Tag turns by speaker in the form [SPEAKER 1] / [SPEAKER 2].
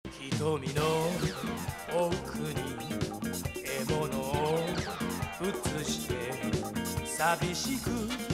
[SPEAKER 1] 瞳の奥に獲物を映して寂しく